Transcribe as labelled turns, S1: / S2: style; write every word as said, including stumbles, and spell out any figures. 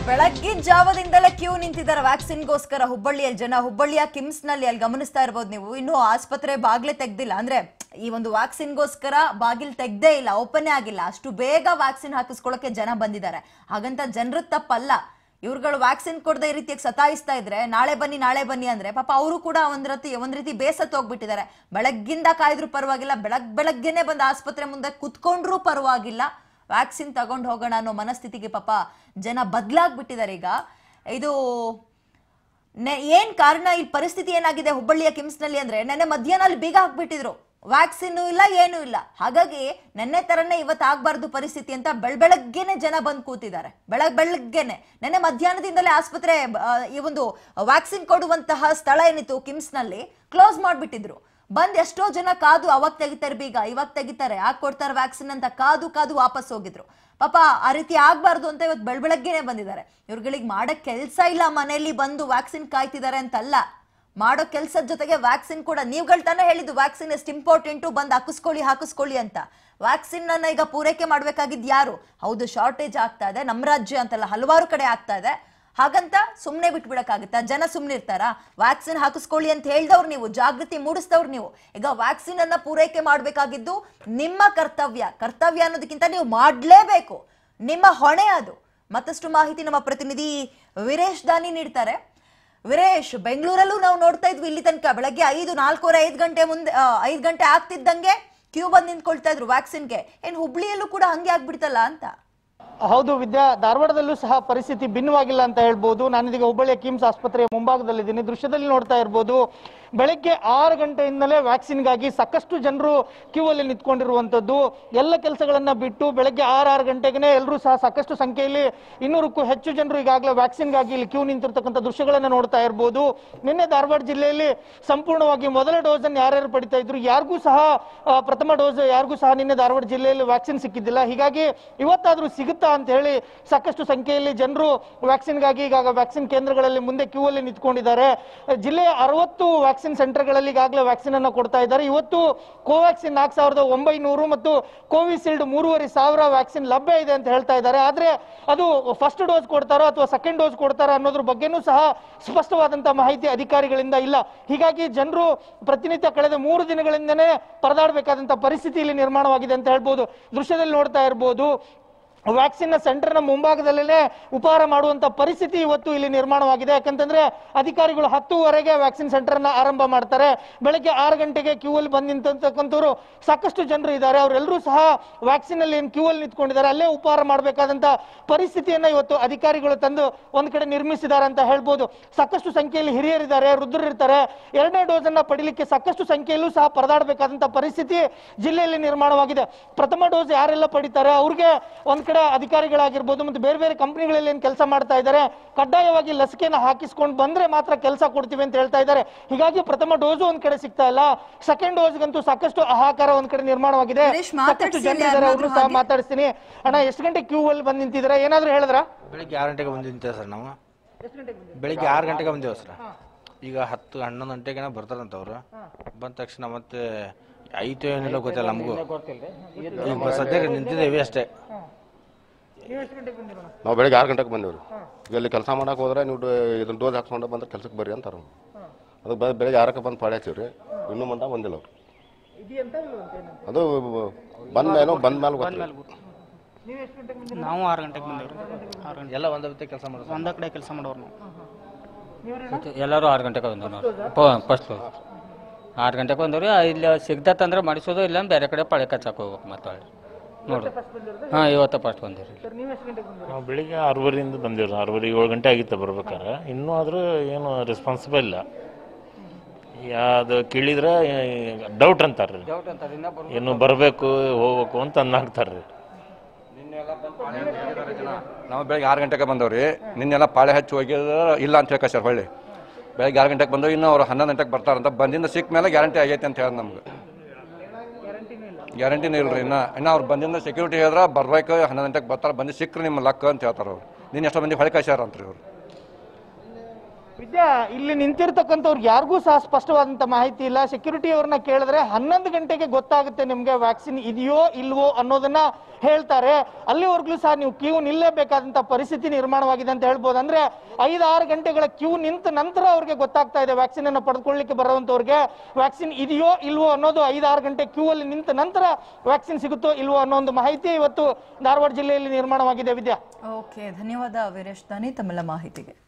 S1: ಬೆಳಗ್ಗಿನ ಜಾವದಿಂದಲೇ ಕ್ಯೂ ನಿಂತಿದ್ದಾರೆ ವ್ಯಾಕ್ಸಿನ್ಗೋಸ್ಕರ ಹುಬ್ಬಳ್ಳಿಯಲ್ಲಿ ಜನ. ಹುಬ್ಬಳ್ಳಿಯ ಕಿಮ್ಸ್ ನಲ್ಲಿ ಅಲ್ಲಿ ಗಮನಿಸ್ತಾ ಇರಬಹುದು ನೀವು. ಇನ್ನು ಆಸ್ಪತ್ರೆ ಬಾಗಿಲೇ ತೆಗ್ದಿಲ್ಲ, ಅಂದ್ರೆ ಈ ಒಂದು ವ್ಯಾಕ್ಸಿನ್ಗೋಸ್ಕರ ಬಾಗಿಲು ತೆಗ್ದೇ ಇಲ್ಲ, ಓಪನ್ ಆಗಿಲ್ಲ. ಅಷ್ಟು ಬೇಗ ವ್ಯಾಕ್ಸಿನ್ ಹಾಕಿಸ್ಕೊಳ್ಳೋಕೆ ಜನ ಬಂದಿದ್ದಾರೆ. ಹಾಗಂತ ಜನರ ತಪ್ಪಲ್ಲ. ಇವ್ರುಗಳು ವ್ಯಾಕ್ಸಿನ್ ಕೊಡದೆ ಈ ರೀತಿಯಾಗಿ ಸತಾಯಿಸ್ತಾ ಇದ್ರೆ ನಾಳೆ ಬನ್ನಿ ನಾಳೆ ಬನ್ನಿ ಅಂದ್ರೆ ಪಾಪ ಅವರು ಕೂಡ ಒಂದ್ ರೀತಿ ಒಂದ್ ರೀತಿ ಬೇಸತ್ತು ಹೋಗ್ಬಿಟ್ಟಿದ್ದಾರೆ. ಬೆಳಗ್ಗಿಂದ ಕಾಯ್ದ್ರು ಪರವಾಗಿಲ್ಲ, ಬೆಳಗ್ ಬೆಳಗ್ಗೆನೆ ಬಂದು ಆಸ್ಪತ್ರೆ ಮುಂದೆ ಕುತ್ಕೊಂಡ್ರು ಪರವಾಗಿಲ್ಲ, ವ್ಯಾಕ್ಸಿನ್ ತಗೊಂಡು ಹೋಗೋಣ ಅನ್ನೋ ಮನಸ್ಥಿತಿಗೆ ಪಾಪ ಜನ ಬದಲಾಗ್ಬಿಟ್ಟಿದ್ದಾರೆ. ಈಗ ಇದು ಏನ್ ಕಾರಣ, ಈ ಪರಿಸ್ಥಿತಿ ಏನಾಗಿದೆ ಹುಬ್ಬಳ್ಳಿಯ ಕಿಮ್ಸ್ ನಲ್ಲಿ ಅಂದ್ರೆ ನೆನ್ನೆ ಮಧ್ಯಾಹ್ನ ಬೀಗ ಹಾಕ್ಬಿಟ್ಟಿದ್ರು, ವ್ಯಾಕ್ಸಿನ್ ಇಲ್ಲ ಏನೂ ಇಲ್ಲ. ಹಾಗಾಗಿ ನೆನ್ನೆ ತರನೇ ಇವತ್ತು ಆಗ್ಬಾರ್ದು ಪರಿಸ್ಥಿತಿ ಅಂತ ಬೆಳ್ ಬೆಳಗ್ಗೆನೆ ಜನ ಬಂದು ಕೂತಿದ್ದಾರೆ. ಬೆಳಗ್ ಬೆಳಗ್ಗೆನೆ ನೆನ್ನೆ ಮಧ್ಯಾಹ್ನದಿಂದಲೇ ಆಸ್ಪತ್ರೆ ಈ ಒಂದು ವ್ಯಾಕ್ಸಿನ್ ಕೊಡುವಂತಹ ಸ್ಥಳ ಏನಿತ್ತು ಕಿಮ್ಸ್ ನಲ್ಲಿ ಕ್ಲೋಸ್ ಮಾಡ್ಬಿಟ್ಟಿದ್ರು. ಬಂದ್ ಎಷ್ಟೋ ಜನ ಕಾದು ಅವಾಗ ತೆಗಿತಾರೆ ಬೀಗ, ಇವಾಗ ತೆಗಿತಾರೆ, ಯಾಕೆ ಕೊಡ್ತಾರೆ ವ್ಯಾಕ್ಸಿನ್ ಅಂತ ಕಾದು ಕಾದು ವಾಪಸ್ ಹೋಗಿದ್ರು. ಪಾಪ ಆ ರೀತಿ ಆಗ್ಬಾರ್ದು ಅಂತ ಇವತ್ತು ಬೆಳ್ ಬೆಳಗ್ಗೆನೆ ಬಂದಿದ್ದಾರೆ. ಇವ್ರುಗಳಿಗೆ ಮಾಡಕ್ ಕೆಲ್ಸ ಇಲ್ಲ, ಮನೆಯಲ್ಲಿ ಬಂದು ವ್ಯಾಕ್ಸಿನ್ ಕಾಯ್ತಿದ್ದಾರೆ ಅಂತಲ್ಲ, ಮಾಡೋ ಕೆಲ್ಸದ ಜೊತೆಗೆ ವ್ಯಾಕ್ಸಿನ್ ಕೂಡ. ನೀವುಗಳು ತಾನೇ ಹೇಳಿದ್ದು ವ್ಯಾಕ್ಸಿನ್ ಎಷ್ಟು ಇಂಪಾರ್ಟೆಂಟು, ಬಂದು ಹಾಕಿಸ್ಕೊಳ್ಳಿ ಹಾಕಿಸ್ಕೊಳ್ಳಿ ಅಂತ. ವ್ಯಾಕ್ಸಿನ್ ಅನ್ನ ಈಗ ಪೂರೈಕೆ ಮಾಡ್ಬೇಕಾಗಿದ್ದು ಯಾರು? ಹೌದು, ಶಾರ್ಟೇಜ್ ಆಗ್ತಾ ಇದೆ, ನಮ್ಮ ರಾಜ್ಯ ಅಂತಲ್ಲ ಹಲವಾರು ಕಡೆ ಆಗ್ತಾ ಇದೆ. ಹಾಗಂತ ಸುಮ್ಮನೆ ಬಿಟ್ಬಿಡಕ್ಕಾಗುತ್ತಾ? ಜನ ಸುಮ್ಮನೆ ಇರ್ತಾರ? ವ್ಯಾಕ್ಸಿನ್ ಹಾಕಿಸ್ಕೊಳ್ಳಿ ಅಂತ ಹೇಳ್ದವ್ರು ನೀವು, ಜಾಗೃತಿ ಮೂಡಿಸಿದವ್ರು ನೀವು. ಈಗ ವ್ಯಾಕ್ಸಿನ್ ಅನ್ನ ಪೂರೈಕೆ ಮಾಡ್ಬೇಕಾಗಿದ್ದು ನಿಮ್ಮ ಕರ್ತವ್ಯ. ಕರ್ತವ್ಯ ಅನ್ನೋದಕ್ಕಿಂತ ನೀವು ಮಾಡ್ಲೇಬೇಕು, ನಿಮ್ಮ ಹೊಣೆ ಅದು. ಮತ್ತಷ್ಟು ಮಾಹಿತಿ ನಮ್ಮ ಪ್ರತಿನಿಧಿ ವೀರೇಶ್ ದಾನಿ ನೀಡ್ತಾರೆ. ವೀರೇಶ್, ಬೆಂಗಳೂರಲ್ಲೂ ನಾವು ನೋಡ್ತಾ ಇದ್ವಿ ಇಲ್ಲಿ ತನಕ ಬೆಳಗ್ಗೆ ಐದು ನಾಲ್ಕೂವರೆ ಐದು ಗಂಟೆ ಮುಂದೆ ಐದು ಗಂಟೆ ಆಗ್ತಿದ್ದಂಗೆ ಕ್ಯೂ ಬಂದು ನಿಂತ್ಕೊಳ್ತಾ ಇದ್ರು ವ್ಯಾಕ್ಸಿನ್ಗೆ. ಏನ್ ಹುಬ್ಳಿಯಲ್ಲೂ ಕೂಡ ಹಂಗೆ ಆಗ್ಬಿಡ್ತಲ್ಲ ಅಂತ?
S2: ಹೌದು ವಿದ್ಯಾ, ಧಾರವಾಡದಲ್ಲೂ ಸಹ ಪರಿಸ್ಥಿತಿ ಭಿನ್ನವಾಗಿಲ್ಲ ಅಂತ ಹೇಳ್ಬೋದು. ನಾನಿದೀಗ ಹುಬ್ಬಳ್ಳಿಯ ಕಿಮ್ಸ್ ಆಸ್ಪತ್ರೆಯ ಮುಂಭಾಗದಲ್ಲಿದ್ದೀನಿ. ದೃಶ್ಯದಲ್ಲಿ ನೋಡ್ತಾ ಇರ್ಬೋದು, ಬೆಳಗ್ಗೆ ಆರು ಗಂಟೆಯಿಂದಲೇ ವ್ಯಾಕ್ಸಿನ್ಗಾಗಿ ಸಾಕಷ್ಟು ಜನರು ಕ್ಯೂ ಅಲ್ಲಿ ನಿಂತ್ಕೊಂಡಿರುವಂಥದ್ದು. ಎಲ್ಲ ಕೆಲಸಗಳನ್ನ ಬಿಟ್ಟು ಬೆಳಗ್ಗೆ ಆರು ಆರು ಗಂಟೆಗೆ ಎಲ್ಲರೂ ಸಹ ಸಾಕಷ್ಟು ಸಂಖ್ಯೆಯಲ್ಲಿ ಇನ್ನೂರಕ್ಕೂ ಹೆಚ್ಚು ಜನರು ಈಗಾಗಲೇ ವ್ಯಾಕ್ಸಿನ್ಗಾಗಿ ಇಲ್ಲಿ ಕ್ಯೂ ನಿಂತಿರ್ತಕ್ಕಂಥ ದೃಶ್ಯಗಳನ್ನ ನೋಡ್ತಾ ಇರ್ಬೋದು. ನಿನ್ನೆ ಧಾರವಾಡ ಜಿಲ್ಲೆಯಲ್ಲಿ ಸಂಪೂರ್ಣವಾಗಿ ಮೊದಲ ಡೋಸ್ ಅನ್ನು ಯಾರ್ಯಾರು ಪಡಿತಾ ಇದ್ರು, ಯಾರಿಗೂ ಸಹ ಪ್ರಥಮ ಡೋಸ್ ಯಾರಿಗೂ ಸಹ ನಿನ್ನೆ ಧಾರವಾಡ ಜಿಲ್ಲೆಯಲ್ಲಿ ವ್ಯಾಕ್ಸಿನ್ ಸಿಕ್ಕಿದ್ದಿಲ್ಲ. ಹೀಗಾಗಿ ಇವತ್ತಾದ್ರೂ ಸಿಗುತ್ತಾ ಅಂತ ಹೇಳಿ ಸಾಕಷ್ಟು ಸಂಖ್ಯೆಯಲ್ಲಿ ಜನರು ವ್ಯಾಕ್ಸಿನ್ಗಾಗಿ ಈಗ ವ್ಯಾಕ್ಸಿನ್ ಕೇಂದ್ರಗಳಲ್ಲಿ ಮುಂದೆ ಕ್ಯೂ ಅಲ್ಲಿ ನಿಂತ್ಕೊಂಡಿದ್ದಾರೆ. ಜಿಲ್ಲೆಯ ಅರವತ್ತು ವ್ಯಾಕ್ಸಿನ್ ಸೆಂಟರ್ಗಳಲ್ಲಿ ಈಗಾಗಲೇ ವ್ಯಾಕ್ಸಿನ್ ಅನ್ನು ಕೊಡ್ತಾ ಇದ್ದಾರೆ. ಇವತ್ತು ಕೋವ್ಯಾಕ್ಸಿನ್ ನಾಲ್ಕು ಸಾವಿರದ ಒಂಬೈನೂರು ಮತ್ತು ಕೋವಿಶೀಲ್ಡ್ ಮೂರುವರೆ ಸಾವಿರ ವ್ಯಾಕ್ಸಿನ್ ಲಭ್ಯ ಇದೆ ಅಂತ ಹೇಳ್ತಾ ಇದ್ದಾರೆ. ಆದ್ರೆ ಅದು ಫಸ್ಟ್ ಡೋಸ್ ಕೊಡ್ತಾರೋ ಅಥವಾ ಸೆಕೆಂಡ್ ಡೋಸ್ ಕೊಡ್ತಾರೋ ಅನ್ನೋದ್ರ ಬಗ್ಗೆನೂ ಸಹ ಸ್ಪಷ್ಟವಾದಂತಹ ಮಾಹಿತಿ ಅಧಿಕಾರಿಗಳಿಂದ ಇಲ್ಲ. ಹೀಗಾಗಿ ಜನರು ಪ್ರತಿನಿತ್ಯ ಕಳೆದ ಮೂರು ದಿನಗಳಿಂದನೇ ಪರದಾಡಬೇಕಾದಂತಹ ಪರಿಸ್ಥಿತಿ ಇಲ್ಲಿ ನಿರ್ಮಾಣವಾಗಿದೆ ಅಂತ ಹೇಳ್ಬೋದು. ದೃಶ್ಯದಲ್ಲಿ ನೋಡ್ತಾ ಇರ್ಬೋದು, ವ್ಯಾಕ್ಸಿನ್ ಸೆಂಟರ್ನ ಮುಂಭಾಗದಲ್ಲೇ ಉಪಹಾರ ಮಾಡುವಂತ ಪರಿಸ್ಥಿತಿ ಇವತ್ತು ಇಲ್ಲಿ ನಿರ್ಮಾಣವಾಗಿದೆ. ಯಾಕಂತಂದ್ರೆ ಅಧಿಕಾರಿಗಳು ಹತ್ತುವರೆಗೆ ವ್ಯಾಕ್ಸಿನ್ ಸೆಂಟರ್ ನ ಆರಂಭ ಮಾಡ್ತಾರೆ. ಬೆಳಗ್ಗೆ ಆರು ಗಂಟೆಗೆ ಕ್ಯೂ ಅಲ್ಲಿ ಬಂದು ನಿಂತಕ್ಕಂಥವ್ರು ಸಾಕಷ್ಟು ಜನರು ಇದ್ದಾರೆ. ಅವರೆಲ್ಲರೂ ಸಹ ವ್ಯಾಕ್ಸಿನ್ ಅಲ್ಲಿ ಏನು ಕ್ಯೂ ಅಲ್ಲಿ ನಿಂತ್ಕೊಂಡಿದ್ದಾರೆ, ಅಲ್ಲೇ ಉಪಹಾರ ಮಾಡಬೇಕಾದಂತ ಪರಿಸ್ಥಿತಿಯನ್ನ ಇವತ್ತು ಅಧಿಕಾರಿಗಳು ತಂದು ಒಂದ್ ಕಡೆ ನಿರ್ಮಿಸಿದ್ದಾರೆ ಅಂತ ಹೇಳ್ಬೋದು. ಸಾಕಷ್ಟು ಸಂಖ್ಯೆಯಲ್ಲಿ ಹಿರಿಯರಿದ್ದಾರೆ, ವೃದ್ಧರಿರ್ತಾರೆ. ಎರಡನೇ ಡೋಸ್ ಅನ್ನ ಪಡಿಲಿಕ್ಕೆ ಸಾಕಷ್ಟು ಸಂಖ್ಯೆಯಲ್ಲೂ ಸಹ ಪರದಾಡಬೇಕಾದಂತ ಪರಿಸ್ಥಿತಿ ಜಿಲ್ಲೆಯಲ್ಲಿ ನಿರ್ಮಾಣವಾಗಿದೆ. ಪ್ರಥಮ ಡೋಸ್ ಯಾರೆಲ್ಲ ಪಡಿತಾರೆ ಅವ್ರಿಗೆ ಒಂದ್ ಕಡೆ ಅಧಿಕಾರಿಗಳಾಗಿರ್ಬೋದು ಮತ್ತು ಬೇರೆ ಬೇರೆ ಕಂಪನಿಗಳಲ್ಲಿ ಏನು ಕೆಲಸ ಮಾಡ್ತಾ ಇದ್ದಾರೆ, ಕಡ್ಡಾಯವಾಗಿ ಲಸಿಕೆಯನ್ನು ಹಾಕಿಸ್ಕೊಂಡು ಬಂದ್ರೆ ಮಾತ್ರ ಕೆಲಸ ಕೊಡ್ತೀವಿ ಅಂತ ಹೇಳ್ತಾ ಇದ್ದಾರೆ. ಹೀಗಾಗಿ ಪ್ರಥಮ ಡೋಸ್ ಒಂದ್ ಕಡೆ ಸಿಗ್ತಾ ಇಲ್ಲ, ಸೆಕೆಂಡ್ ಡೋಸ್ಗಂತೂ ಸಾಕಷ್ಟು ಹಾಹಾಕಾರ ಒಂದ್ ಕಡೆ ನಿರ್ಮಾಣವಾಗಿದೆ. ಸಾಕಷ್ಟು ಜನ ಇದ್ದಾರೆ, ಅವರು ಸಹ ಮಾತಾಡಿಸ್ತೀನಿ. ಅಣ್ಣ, ಎಷ್ಟು ಗಂಟೆ ಕ್ಯೂ ಅಲ್ಲಿ ಬಂದು ನಿಂತಿದ್ದೀರಾ, ಏನಾದ್ರು ಹೇಳಿದ್ರ?
S3: ಬೆಳಿಗ್ಗೆ ಆರು ಗಂಟೆಗೆ ಬಂದು ನಿಂತೇವೆ ಸರ್. ನಾವು ಬೆಳಿಗ್ಗೆ ಆರು ಗಂಟೆಗೆ ಬಂದೇವು ಸರ್. ಈಗ ಹತ್ತು ಹನ್ನೊಂದು ಗಂಟೆಗೆ ಬರ್ತಾರಂತವ್ರು. ಬಂದ ತಕ್ಷಣ ಮತ್ತೆ ಐದು ಏನಿಲ್ಲ ಗೊತ್ತಿಲ್ಲ ನಮಗೂ. ಈಗ ಸದ್ಯಕ್ಕೆ ನಿಂತಿದ್ದೇವೆ ಅಷ್ಟೇ.
S4: ನಾವು ಬೆಳಿಗ್ಗೆ ಆರು ಗಂಟೆಗೆ ಬಂದೇವ್ರಿ. ಇಲ್ಲಿ ಕೆಲಸ ಮಾಡಕ್ಕೆ ಹೋದ್ರೆ ನೀವು ಇದನ್ನ ಡೋಸ್ ಹಾಕ್ಸ್ಕೊಂಡು ಬಂದ್ರೆ ಕೆಲ್ಸಕ್ಕೆ ಬರ್ರಿ ಅಂತಾರೆ. ಅದಕ್ಕೆ ಬೆಳಿಗ್ಗೆ ಆರಕ್ಕೆ ಬಂದು ಪಾಡಿ ಹಚ್ಚಿವ್ರಿ, ಇನ್ನೂ ಬಂದ ಬಂದಿಲ್ಲ ಅವ್ರು. ಅದು ಬಂದ ಮೇಲೂ ಬಂದ ಮೇಲೆ ಗೊತ್ತಿಲ್ಲ.
S5: ನಾವು ಆರು ಗಂಟೆಗೆ ಬಂದೇವ್ರಿ.
S3: ಎಲ್ಲ ಒಂದೇ ಕೆಲಸ ಮಾಡೋದು,
S5: ಒಂದ ಕಡೆ ಕೆಲಸ ಮಾಡೋರು ನಾವು.
S6: ಎಲ್ಲರೂ ಆರು ಗಂಟೆಗೆ ಬಂದವು. ಫಸ್ಟ್ ಆರು ಗಂಟೆಗೆ ಬಂದವ್ರಿ. ಇಲ್ಲಿ ಸಿಗ್ದತ್ತಂದ್ರೆ ಮಾಡಿಸೋದು, ಇಲ್ಲ ಬೇರೆ ಕಡೆ ಪಳೆ ಕಚ್ಚಕ್ಕೆ ಹೋಗ್ಬೇಕು ಮತ್ತೆ ನೋಡ್ರಿ. ಹಾಂ, ಇವತ್ತು ಫಸ್ಟ್ ಬಂದಿರಿ.
S7: ನಾವು ಬೆಳಿಗ್ಗೆ ಆರೂವರೆಯಿಂದ ಬಂದೇವ್ರಿ. ಆರೂವರೆ ಏಳು ಗಂಟೆ ಆಗಿತ್ತು ಬರ್ಬೇಕಾದ್ರೆ. ಇನ್ನೂ ಆದರೂ ಏನು ರೆಸ್ಪಾನ್ಸಿಬಲ್ ಇಲ್ಲ. ಯಾವುದು ಕೇಳಿದ್ರೆ ಡೌಟ್ ಅಂತಾರೆ, ಇನ್ನು ಬರಬೇಕು ಹೋಗ್ಬೇಕು ಅಂತ ಅನ್ನಾಗ್ತಾರೆ.
S8: ನಾವು ಬೆಳಗ್ಗೆ ಆರು ಗಂಟೆಗೆ ಬಂದವ್ರಿ. ನಿನ್ನೆಲ್ಲ ಪಾಳೆ ಹಚ್ಚಿ ಹೋಗಿದ್ರೆ ಇಲ್ಲ ಅಂತ ಹೇಳಿ ಸರ್. ಹೊಳ್ಳಿ ಬೆಳಗ್ಗೆ ಆರು ಗಂಟೆಗೆ ಬಂದವು, ಇನ್ನು ಅವ್ರು ಹನ್ನೊಂದು ಗಂಟೆಗೆ ಬರ್ತಾರಂತ. ಬಂದಿಂದ ಸಿಕ್ಕ ಮೇಲೆ ಗ್ಯಾರಂಟಿ ಆಗೈತೆ ಅಂತ ಹೇಳಿ ನಮ್ಗೆ ಗ್ಯಾರಂಟಿನೇ ಇಲ್ರಿ. ಇನ್ನು ಇನ್ನು ಅವ್ರು ಬಂದಿಂದ ಸೆಕ್ಯೂರಿಟಿ ಹೇಳಿದ್ರೆ ಬರ್ಬೇಕು, ಹನ್ನೊಂದು ಗಂಟೆಗೆ ಬರ್ತಾರೆ, ಬಂದು ಸಿಕ್ಕರು ನಿಮ್ಮ ಲಕ್ ಅಂತ ಹೇಳ್ತಾರೆ ಅವ್ರು. ನಿನ್ನ ಎಷ್ಟೋ ಮಂದಿ ಹೊಳೆ ಕಳ್ಸ್ಯಾರ ಅಂತ್ರಿ ಅವ್ರು.
S2: ವಿದ್ಯಾ, ಇಲ್ಲಿ ನಿಂತಿರ್ತಕ್ಕಂಥವ್ರಿಗೆ ಯಾರಿಗೂ ಸಹ ಸ್ಪಷ್ಟವಾದಂತ ಮಾಹಿತಿ ಇಲ್ಲ. ಸೆಕ್ಯೂರಿಟಿ ಅವ್ರನ್ನ ಕೇಳಿದ್ರೆ ಹನ್ನೊಂದು ಗಂಟೆಗೆ ಗೊತ್ತಾಗುತ್ತೆ ನಿಮ್ಗೆ ವ್ಯಾಕ್ಸಿನ್ ಇದೆಯೋ ಇಲ್ವೋ ಅನ್ನೋದನ್ನ ಹೇಳ್ತಾರೆ. ಅಲ್ಲಿವರೆಗೂ ಸಹ ನೀವು ಕ್ಯೂ ನಿಲ್ಲೇಬೇಕಾದಂತ ಪರಿಸ್ಥಿತಿ ನಿರ್ಮಾಣವಾಗಿದೆ ಅಂತ ಹೇಳ್ಬೋದು. ಅಂದ್ರೆ ಐದಾರು ಗಂಟೆಗಳ ಕ್ಯೂ ನಿಂತ ನಂತರ ಅವ್ರಿಗೆ ಗೊತ್ತಾಗ್ತಾ ಇದೆ ವ್ಯಾಕ್ಸಿನ್ ಅನ್ನು ಪಡೆದುಕೊಳ್ಳಿಕ್ಕೆ ಬರುವಂತವ್ರಿಗೆ ವ್ಯಾಕ್ಸಿನ್ ಇದೆಯೋ ಇಲ್ವೋ ಅನ್ನೋದು. ಐದಾರು ಗಂಟೆ ಕ್ಯೂ ಅಲ್ಲಿ ನಿಂತ ನಂತರ ವ್ಯಾಕ್ಸಿನ್ ಸಿಗುತ್ತೋ ಇಲ್ವೋ ಅನ್ನೋ ಒಂದು ಮಾಹಿತಿ ಇವತ್ತು ಧಾರವಾಡ ಜಿಲ್ಲೆಯಲ್ಲಿ ನಿರ್ಮಾಣವಾಗಿದೆ. ವಿದ್ಯಾ,
S1: ಓಕೆ, ಧನ್ಯವಾದ ವೀರೇಶ್ ದಾನಿ ತಮ್ಮೆಲ್ಲ ಮಾಹಿತಿಗೆ.